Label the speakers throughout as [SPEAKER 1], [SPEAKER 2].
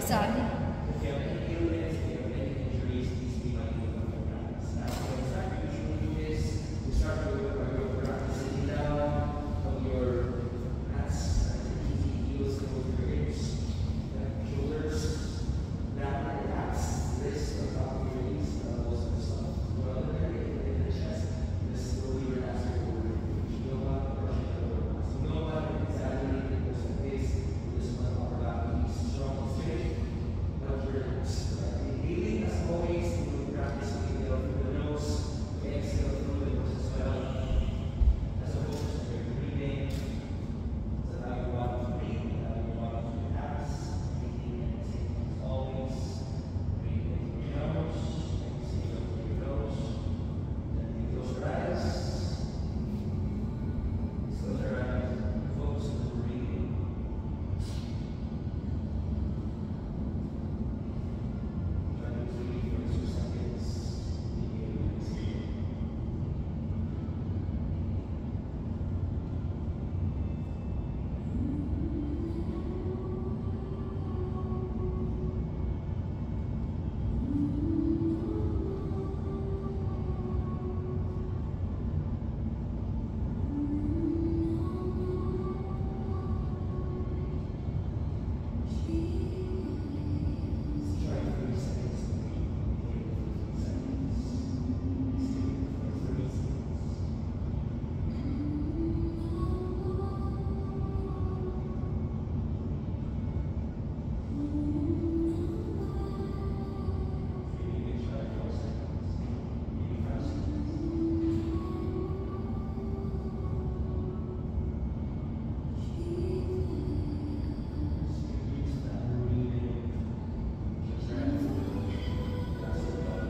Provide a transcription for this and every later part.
[SPEAKER 1] Sabe?
[SPEAKER 2] If you have any illness, if you have any injuries, these we might need to practice. That's what exactly usually do is we start with your practice sitting down, from your hands, heels go to your hips, shoulders, down your backs, wrists on top of your knees, elbows and stuff. Well, then in the chest, this slowly relax your forward. You know what? Brush it over. So you know what? Exaggerate the most of this. This one upper back knees strong and straight. Now relax. Inhaling as always, you will practice inhale through the nose, exhale through the nose as well. As opposed to your breathing. So how you want to breathe, how you want to relax. Breathing and exhaling as always. Breathe in through your nose, exhale through your nose. Then you close your eyes. Close your eyes. Focus on the breathing. Try to breathe for 2 seconds. Inhale and exhale. Try 3 seconds to breathe. Inhale for 3 seconds. Exhale for 3 seconds. Maybe you can try 4 seconds. Maybe 5 seconds. Just get used to that breathing. Just right through. That's it, buddy.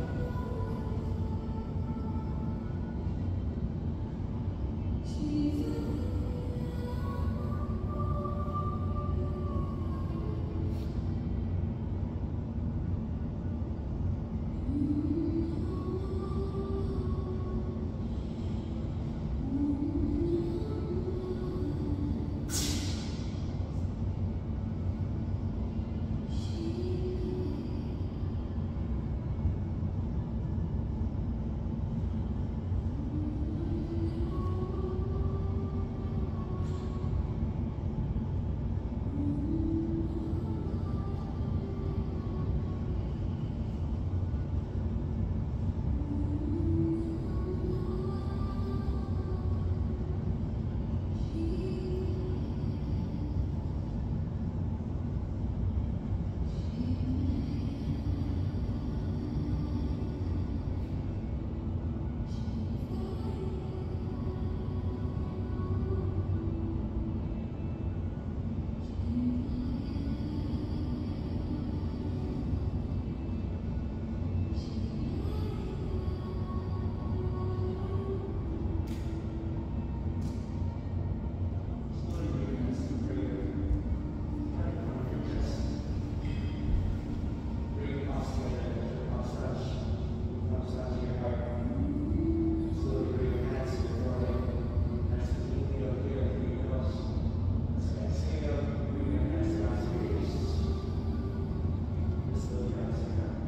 [SPEAKER 2] Slowly bring your hands to prayer. Try to come your chest. Bring your palms together. Let your palms touch. Palms touch your heart. Slowly bring your hands to your forehead. Hands between your ear and your nose. As you exhale, bring your hands down to your hips. And slowly rise your heart.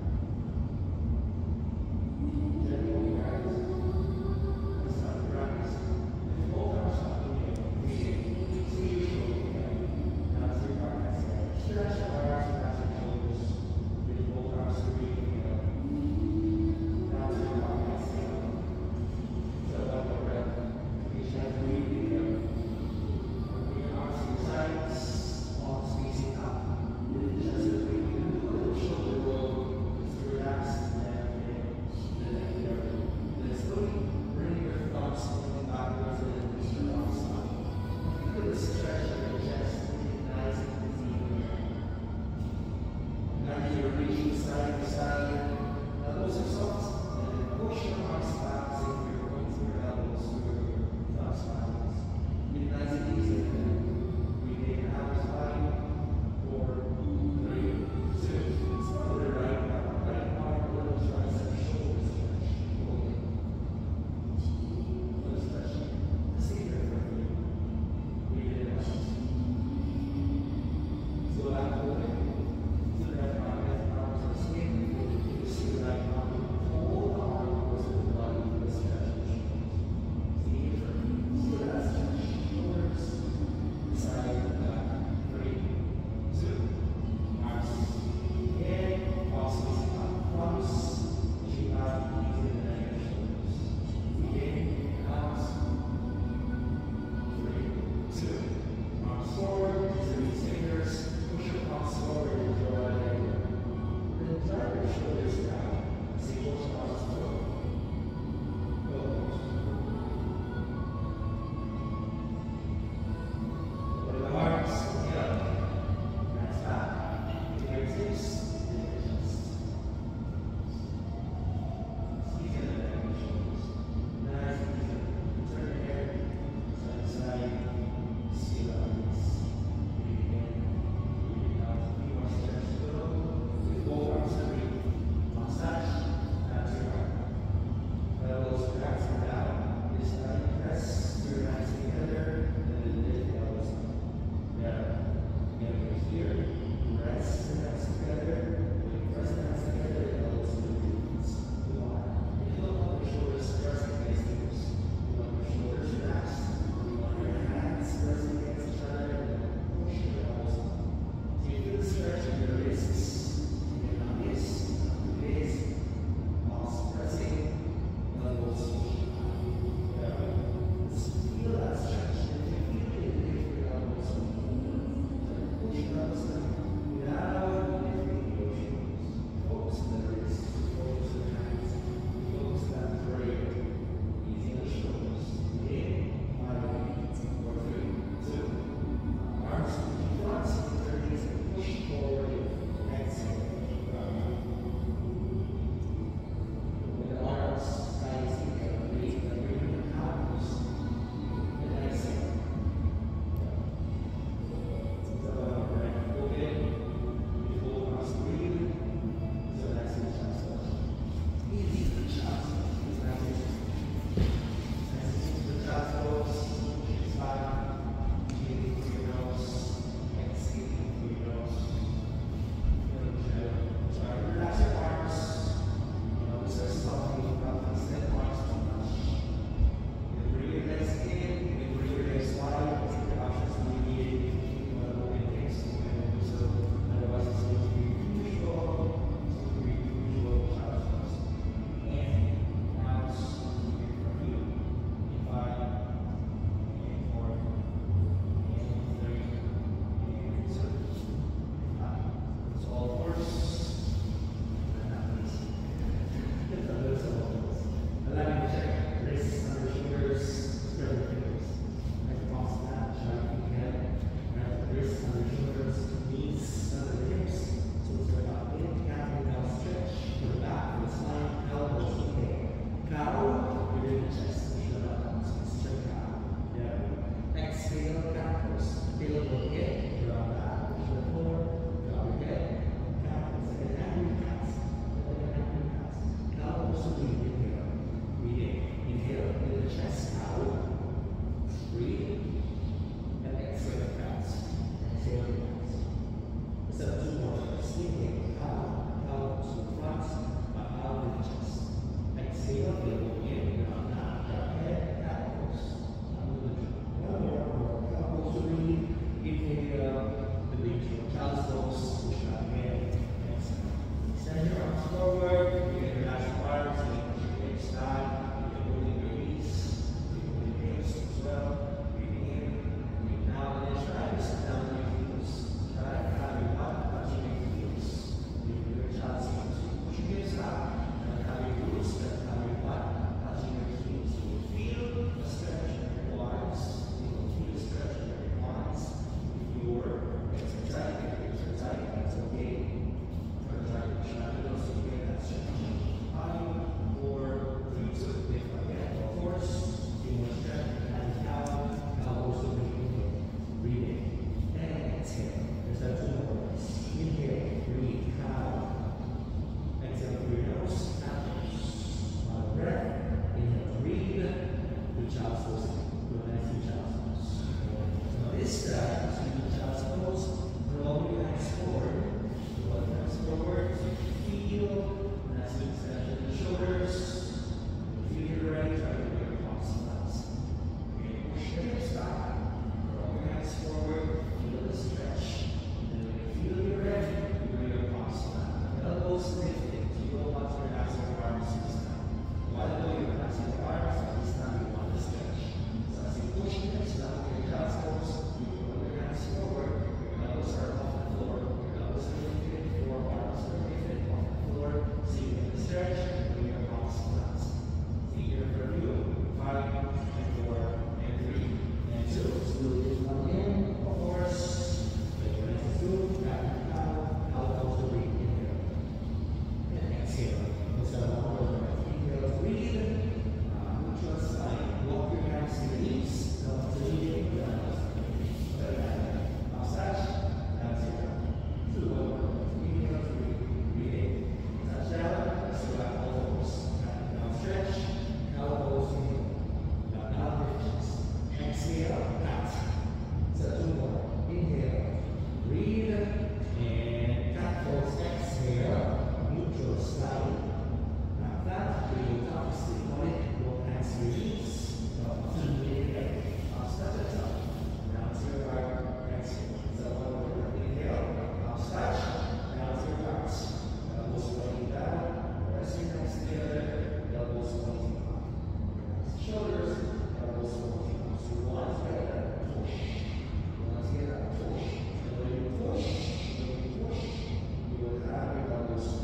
[SPEAKER 2] Gently open your eyes. And start to practice. Lift both arms up in the air. Breathing. See your shoulder. Now as you practice, stretch your arms and your shoulders. Lift both arms to breathe inhale. Now as you practice, fill up your breath. Reach out to breathe inhale. Bring your arms to your sides, palms facing up. Lift the chest as we do a little shoulder roll. Just relax and inhale. Then slowly bring your thumbs moving backwards and then push your thumbs up. Feel the stretch of your chest. Nice and easy. Now you're reaching side to side. Elbows are soft. And then push your arms back as if you're going to your elbows to your thumbs back. Nice and easy. Breathe in out as body. 4, 3, 2. Start with the right arm, little tricep, shoulder stretch. Hold it. Little stretch. Stay there for a few. Breathe in out. So that hold it. To the right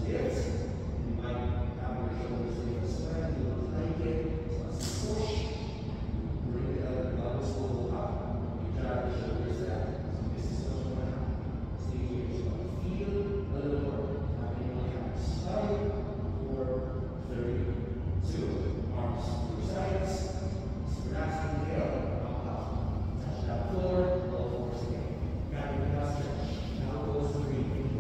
[SPEAKER 2] lift. You might have your shoulders in a square. You don't like it. So let's push. Bring the elbows go up. You drag the shoulders down. So this is what you want to have. Stay here. So feel a little more. Having your hands 5, 4, 3, 2. Arms to your sides. Relax the inhale. Up, up. Touch that floor. All fours again. Grab your calf stretch. Now goes to breathe.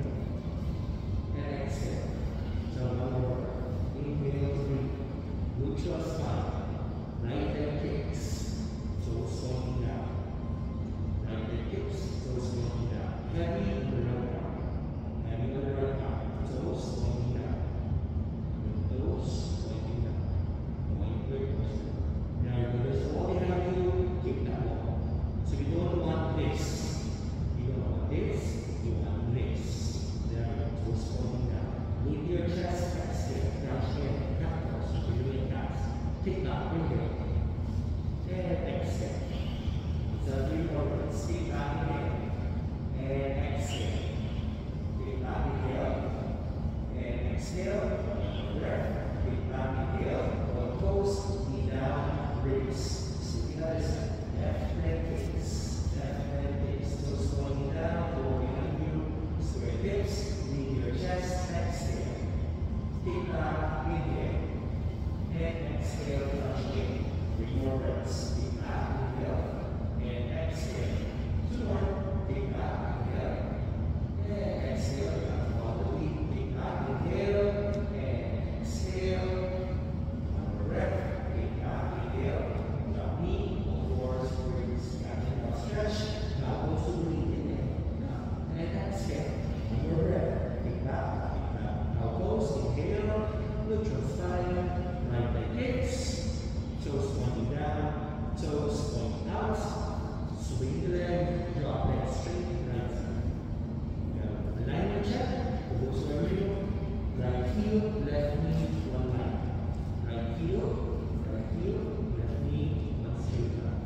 [SPEAKER 2] And exhale. So one more. Inhale, breathe. Neutral spine. Right leg kicks. Toes pointing down. Right leg kicks. Toes pointing down. Heavy on the right arm. Heavy on the right arm. Toes pointing down. Toes pointing down. Point very close. Now you're going to all you have to do, kick that wall. So you don't want this. You don't want this. You want this. There you go. Toes pointing down. Leave your chest exhale. Crouch in. Cat pose. You're doing cats. Kick that. Inhale. And exhale. So 3 more minutes. Kick back inhale. And exhale. Kick back inhale. And exhale. Breath. Kick back inhale. One toes. Knee down. Release. Sitting on this side. Left leg kicks. Left leg kicks. Toes pointing down. Go behind you. Square hips. Leave your chest. Exhale. Kick back. Inhale. And exhale. Touch in. 3 more breaths. Kick back. Inhale. And exhale. 2 more. Kick back. Inhale. And exhale. Follow the lead. Kick back. Inhale. And exhale. One more breath. Kick back. Inhale. Drop knee. All fours. Breathe. Catching up stretch. Now go to the lead. Inhale. And exhale. One more breath. Kick back. Kick back. Now close. Inhale. Neutral spine. Right leg kicks. Toes pointing down. Toes pointing out. Swing the leg. Drop leg straight. Right side. Alignment check. For those who are new. Right heel. Left knee. One line. Right heel. Right heel. Left knee. One straight line.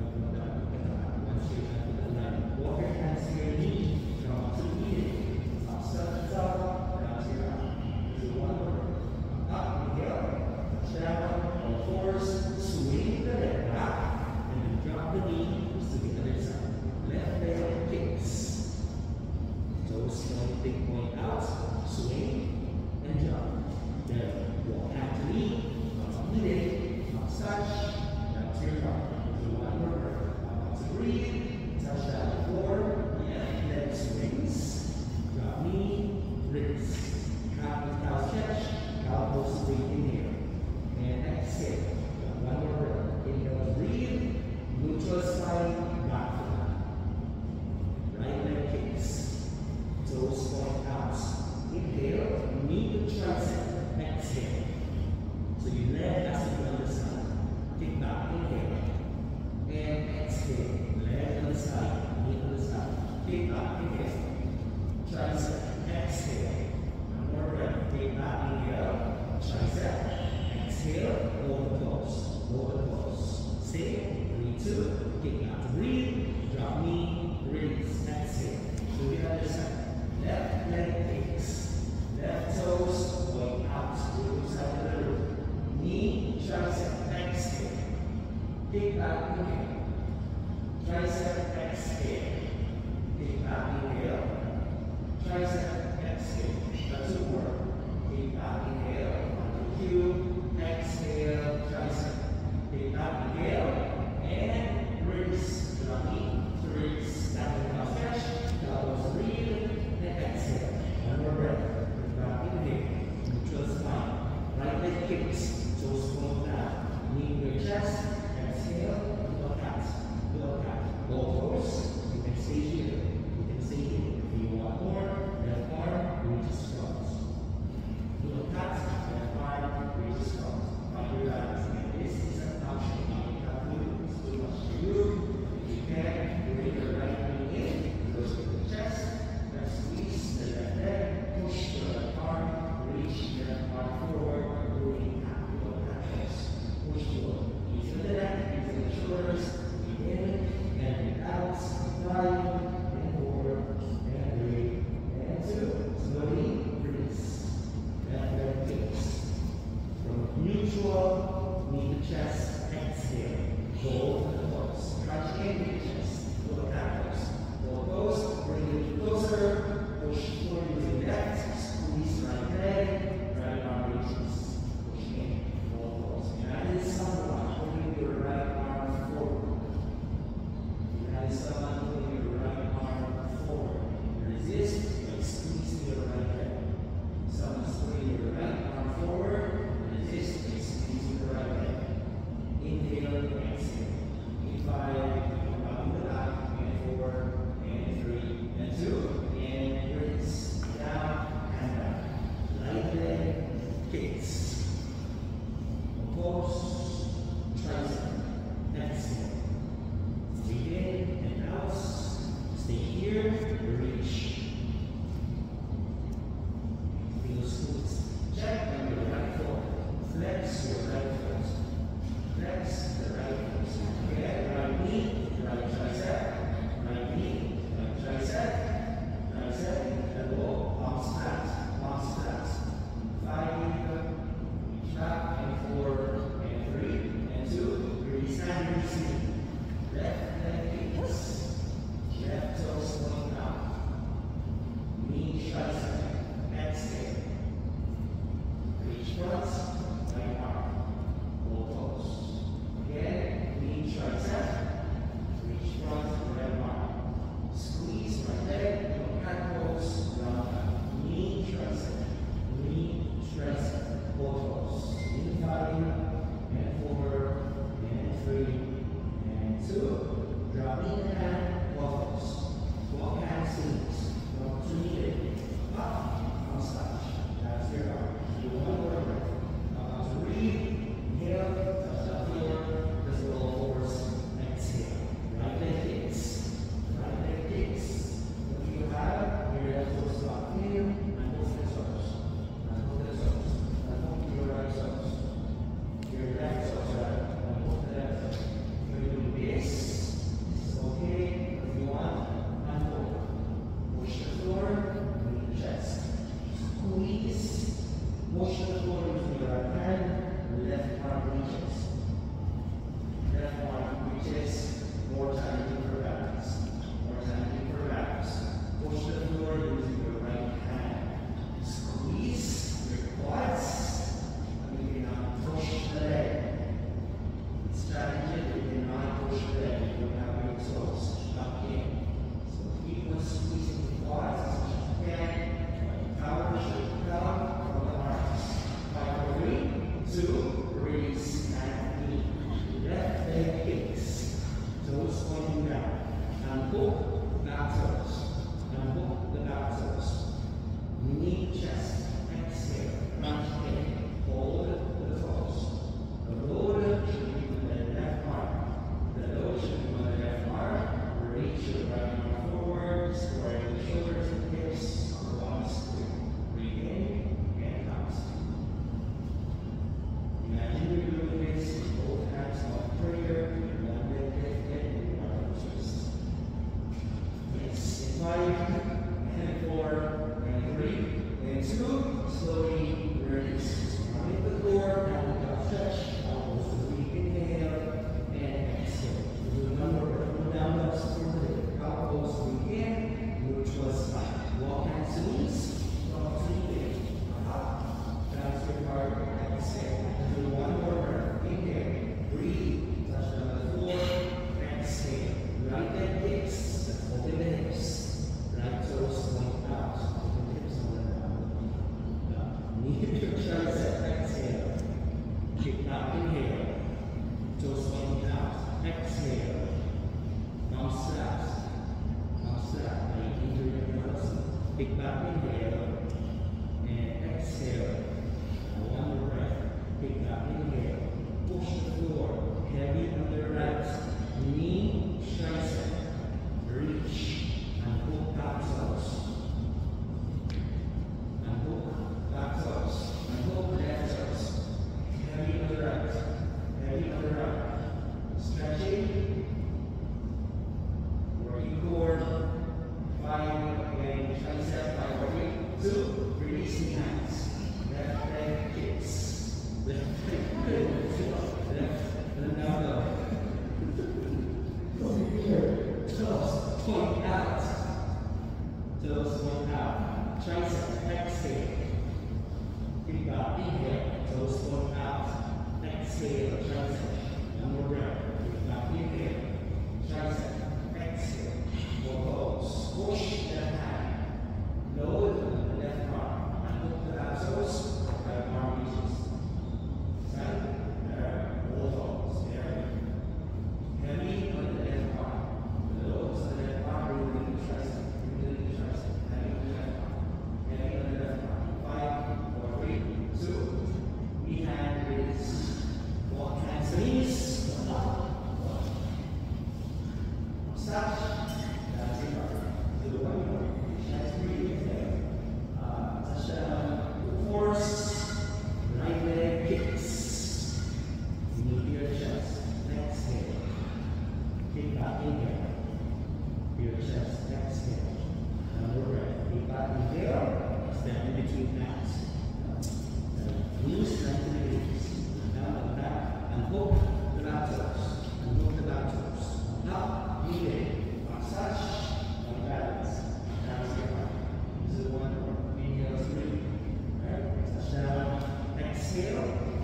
[SPEAKER 2] One straight line with alignment. Walk your hands to your knee. Drop to the knee. Up, step, up. Down to your arm. Do one more. Up, inhale. Touch down. All fours. Swing the leg back. And then drop the knee to the other side. Left leg kicks. Toes pointing out. Swing and jump.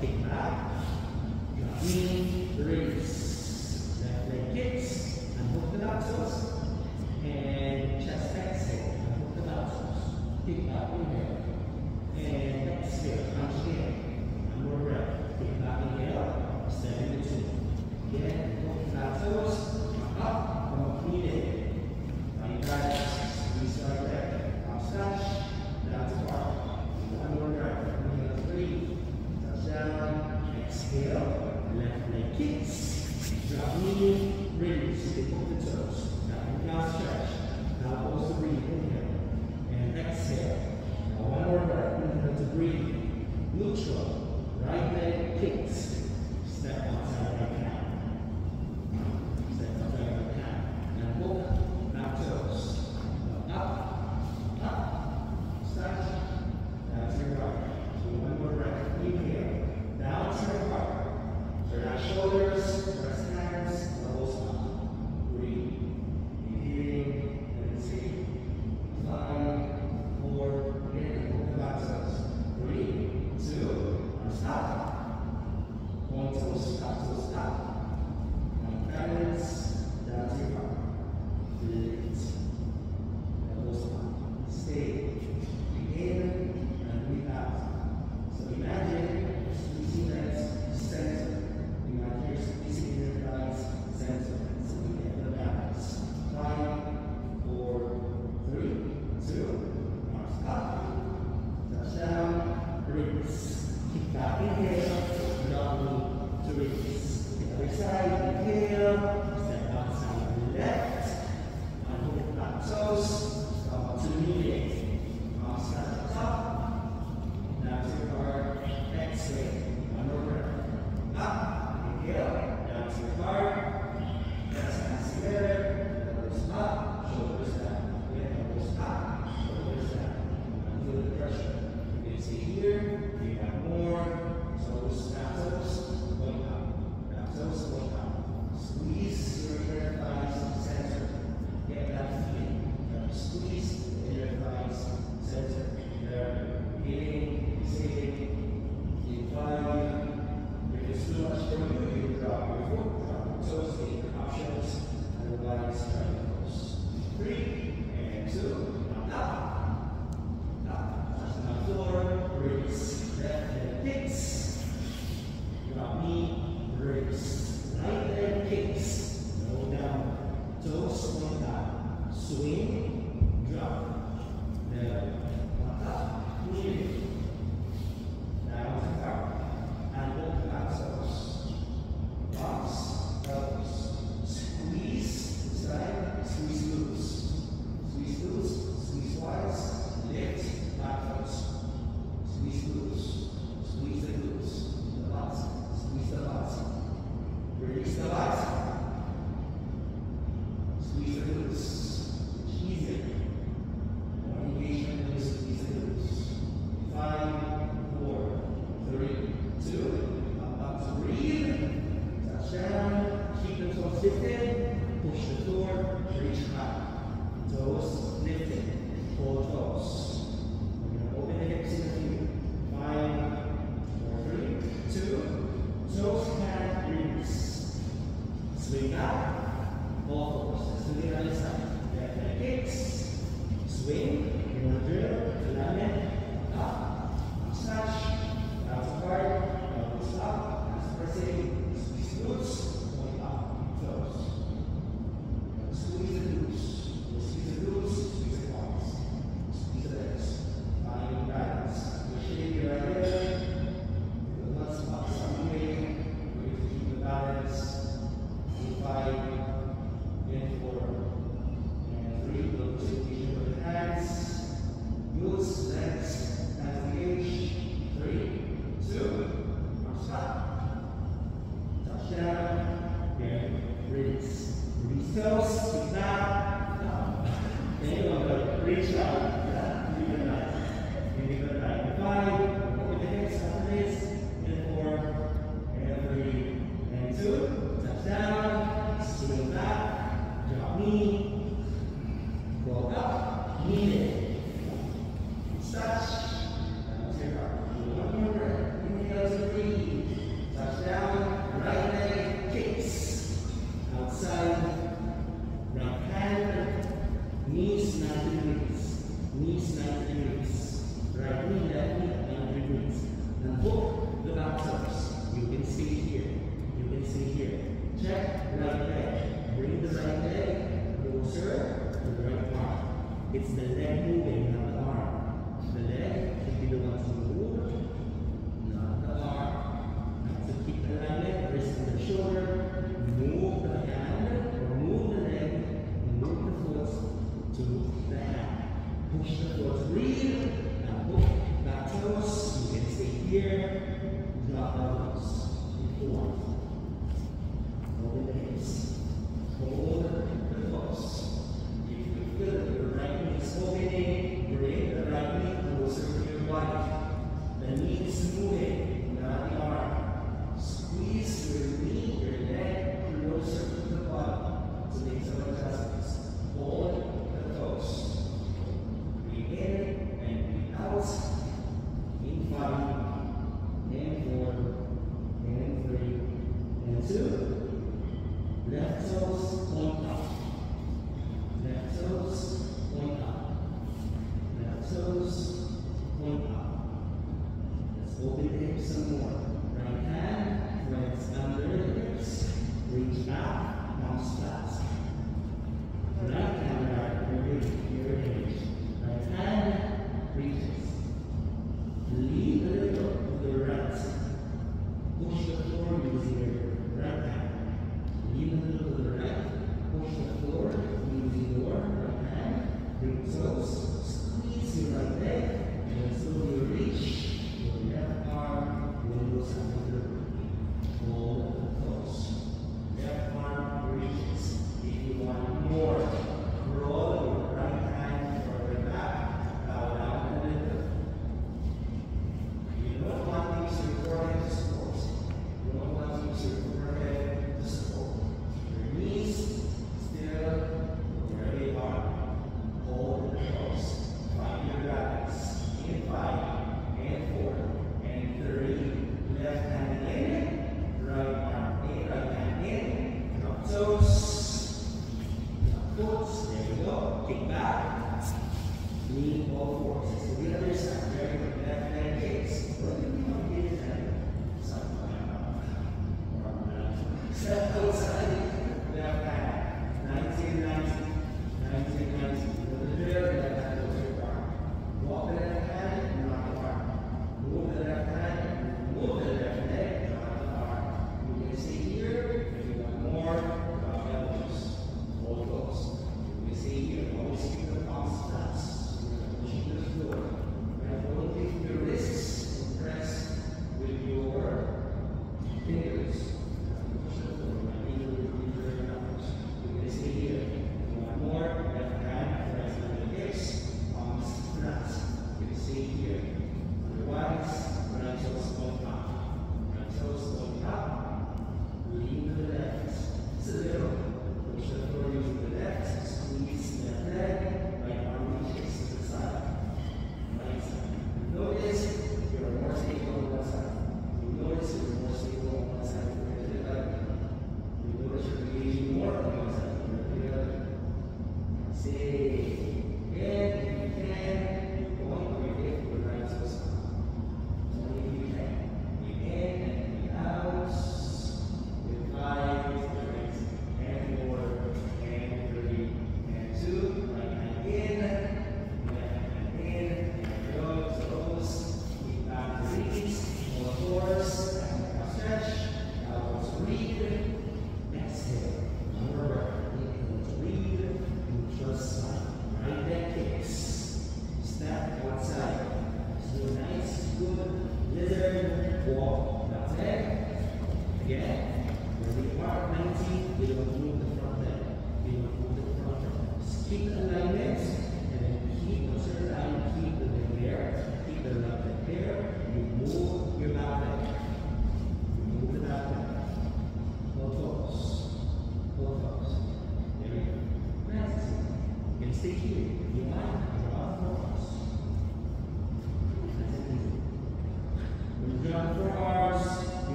[SPEAKER 2] kick back, drop in, release. Left leg kicks, unhook the laterals, and chest exhale, unhook the laterals. Kick back, inhale, and exhale, punch in. One more breath. Kick back, inhale, step into two. Again, hook the laterals, up, come up, clean in. Right guys, restart there. Up slash, down to bar. One more breath. Inhale, three. Touch down, exhale, left leg Now hook the back toes. You can stay here. You can stay here. Check right leg. Bring the right leg closer to the right arm. It's the leg moving, not the arm. The leg should be the one to move, not the arm. Now to keep the right leg, wrist on the shoulder, move the hand, or move the leg, move the foot to the hand. Push the foot, breathe. Now hook back toes. You can stay here. Drop elbows. Forward. Open the hips. Hold the toes. If you feel that your right knee is opening, bring the right knee closer to your body. The knee is moving, not the arm. Squeeze your knee, your leg closer to the body to make some adjustments. Hold the toes. Breathe in and breathe out. In 5, and 4, and 3, and 2. Left toes point up. Left toes point up. Left toes point up. Let's open the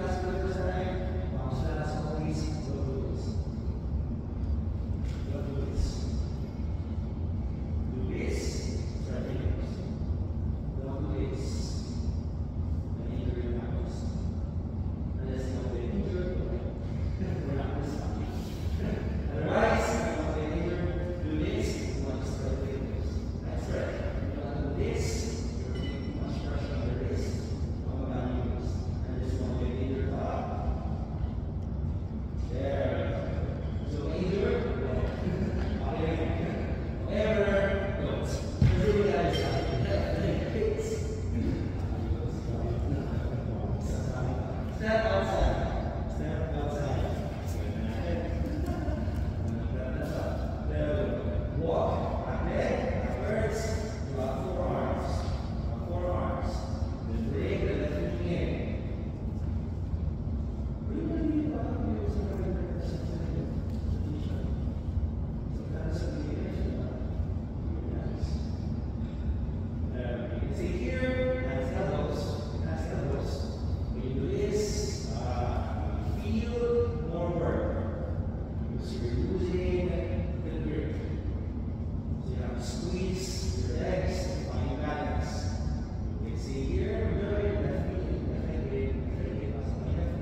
[SPEAKER 2] last for the first time. Bounce last always. Don't do this. Don't do this. Do this. Start fingers. Don't do this. And injury happens. Unless you want to get injured, we're not going to stop you. Otherwise, if you want to get injured, do this. You want to start fingers. That's right. You want to do this. You're putting too much pressure on the wrist. On the knees. And just want to get injured up. There. So injured. Okay. Whatever. Don't. Really guys. Step outside. Step outside. Walk. Back leg. Backwards. Drop forearms. Drop forearms. Then bring the left knee in. Bring the knee down. You can see here, that's elbows. That's elbows. When you do this, feel more work. Because you're losing the grip. So you have to squeeze your legs to find balance. You can see here, remember your left knee, left leg, left leg, left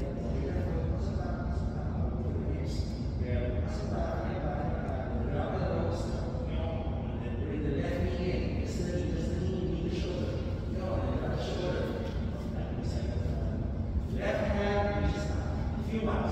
[SPEAKER 2] bring the left knee in. Just the knee, knee to shoulder. No, and not shoulder. Left hand reaches down. If you want.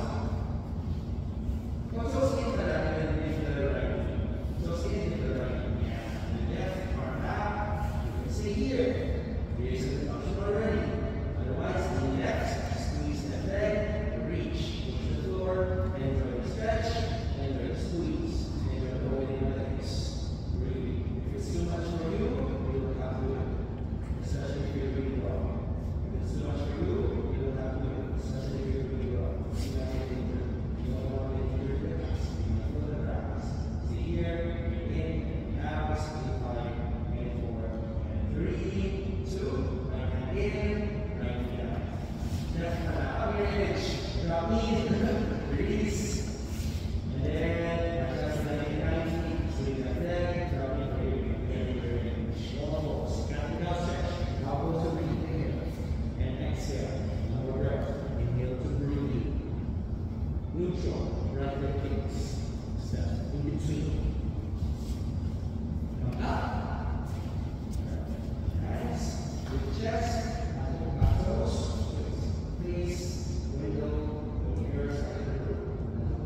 [SPEAKER 2] So skin to the right knee. So skin to the right knee. And the left arm back. You can see here. Here's the option already. Otherwise, the left, squeeze that leg, reach, push the floor, enjoy the stretch, enjoy the squeeze, enjoy the opening of the legs. Really. If it's too much for you, you don't have to do it. Especially if you're doing well. If it's too much for you, you don't have to do it. Especially if you're doing well. You don't get injured. You don't want to get injured with us. You don't want to practice. See here, in, out, 5, and 4, and 3, 2, right hand in, right hand out. Left hand out of your image. Drop knee, release. And then, adjust the leg 90, swing that leg, drop knee, image. Almost. Counting out stretch. Elbows to breathe. Inhale. And exhale. Lower breath. Inhale to breathe. Neutral. Right leg kicks. Step in between. Come up. Hands. With chest. Toes. Face. Window. Mirror side of the room.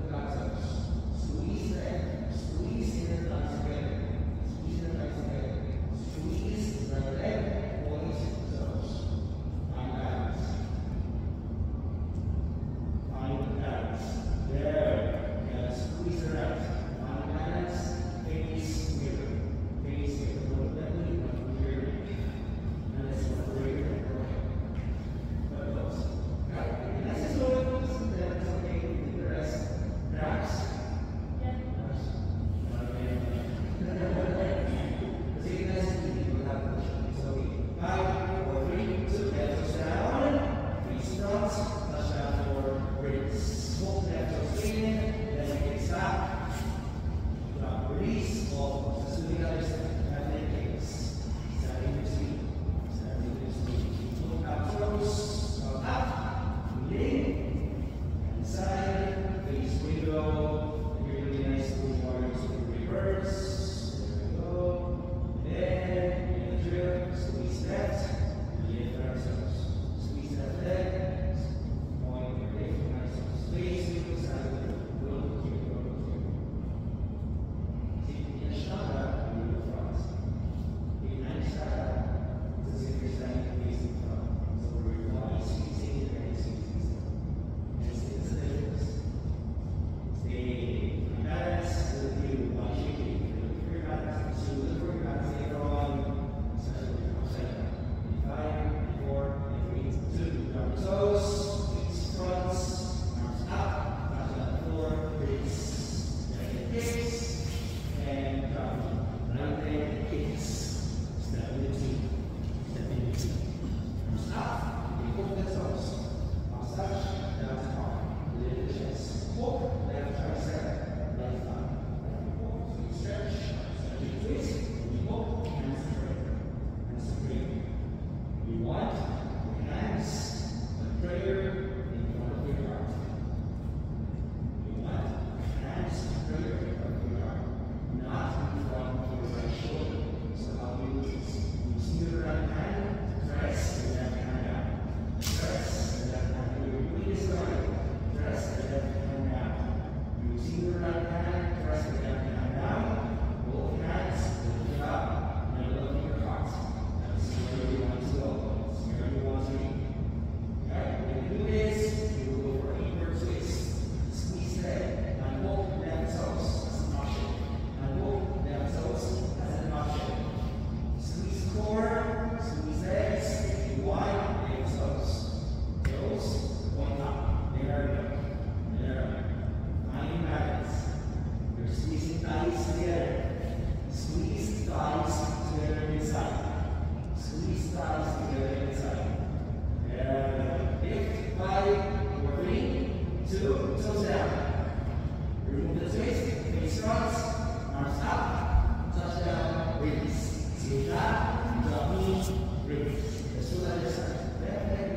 [SPEAKER 2] fronts, arms up, touchdown, release. See that? Drop knee, release. Let's do that this time. Left leg,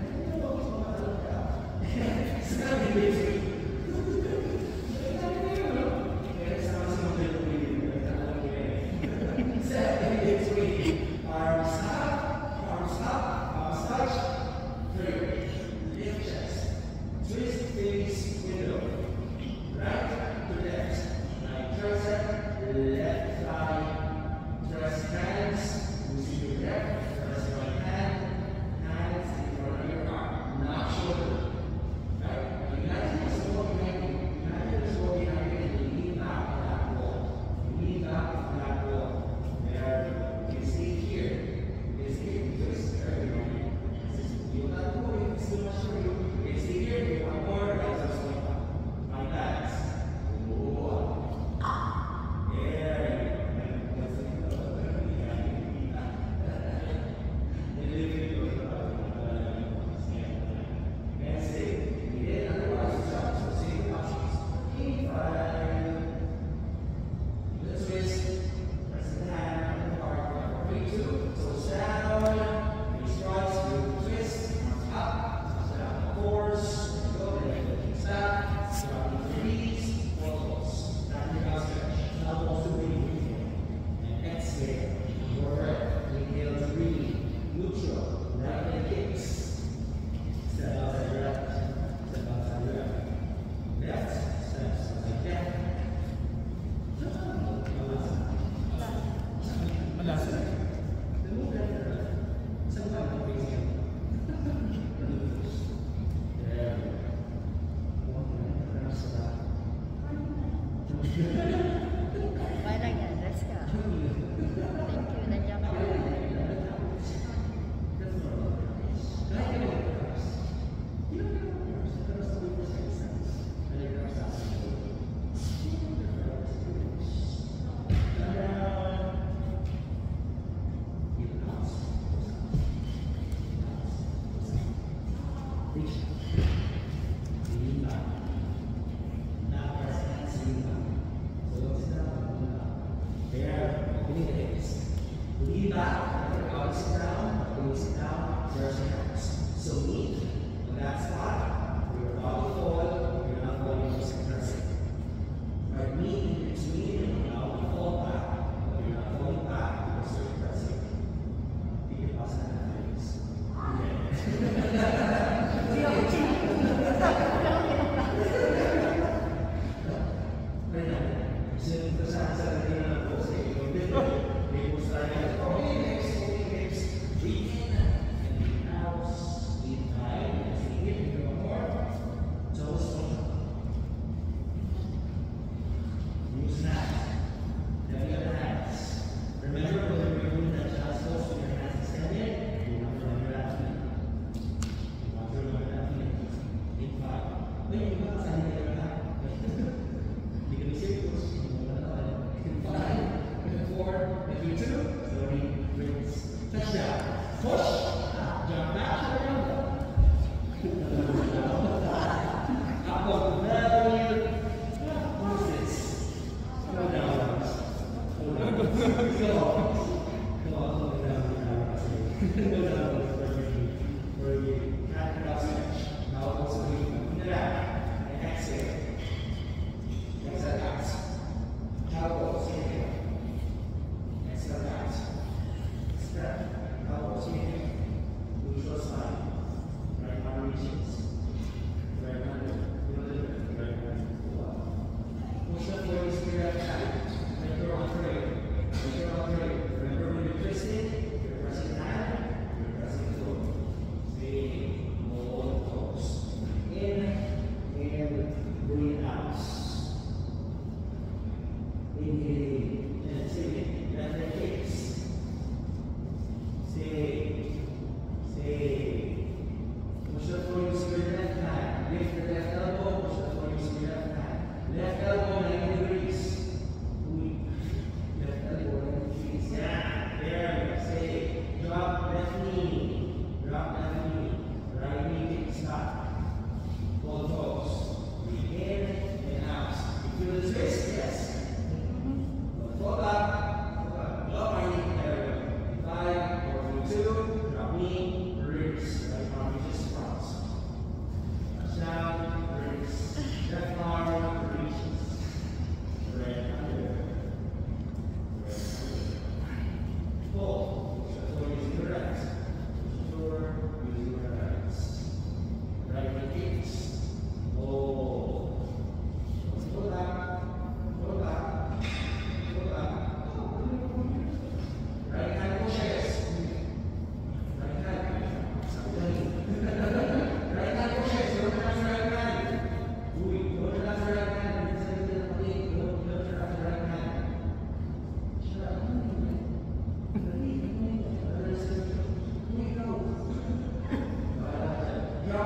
[SPEAKER 2] it's gonna be busy.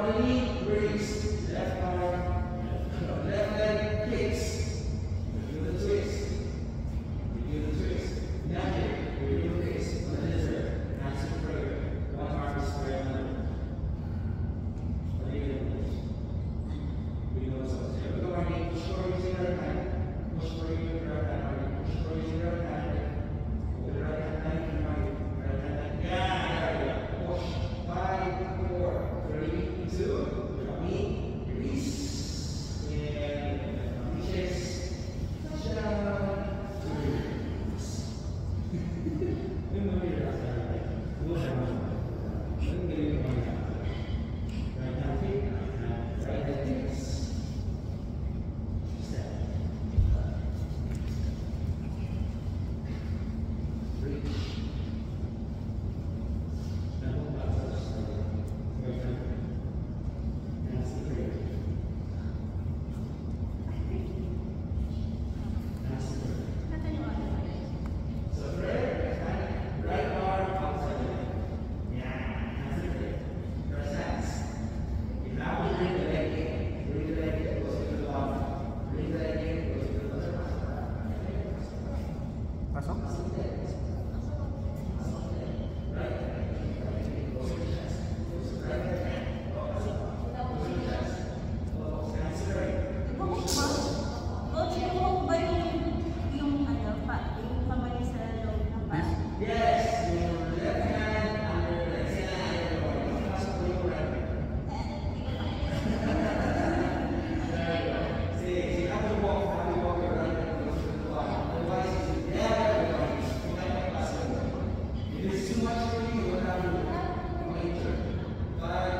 [SPEAKER 2] Ready, release. Left arm, left leg kicks. Review the twist. Review the twist. Magic. Review the twist. On the lizard. Hands in prayer. One arm is for another. What are you going to do? We know so. Here we go, Marty. Push forward using the right hand. Push forward using the right hand, Marty. Push forward using the right hand. With the right hand, Marty. Right hand, yeah. Push. 5, 4, 3, 2. Drop me. Release. And reaches. Touchdown. Release. Yung mga nila sa right. Yung mga right hand kick. Right hand kicks. Step. Reach. Double bouncers. Right hand. Hands in prayer. Hands in prayer. So prayer, right arm outside the leg. Yeah, hands in prayer. Press hands. If now we bring the leg in, it goes into the bottom. Bring the leg in, it goes into the bottom.
[SPEAKER 1] Pasok?
[SPEAKER 2] Right hand goes to the chest. Goes to the right hand. Goes to the chest. Hands in prayer. Yes, your left hand under the right hand under the body. Don't pass it your right hand. There you go. See, you have to walk your right hand goes to the body. Otherwise, it's there you might not pass it. If it's too much for you, what have you do? You might turn. 5,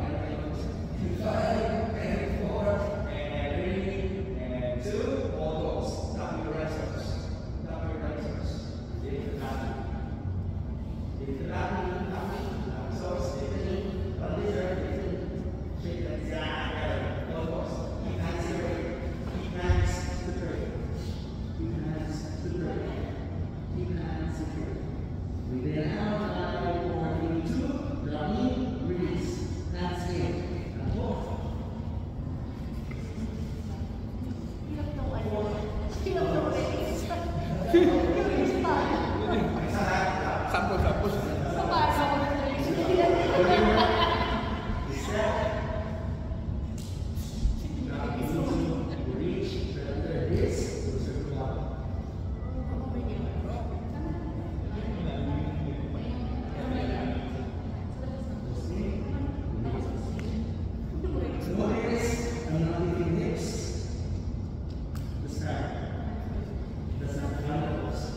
[SPEAKER 2] and 4, and 3, and 2. All those. Tap your right toes. Tap your right toes. Lift the back. Lift the back knee, so stick the knee, a lizard, shake that down, go force. Keep hands in prayer. Keep hands to prayer. Keep hands to prayer. Keep hands to prayer. Breathe in out, 5, 4, 3, 2. Drop knee, release. Hands in, and forth.
[SPEAKER 1] Sampos.
[SPEAKER 2] That's not the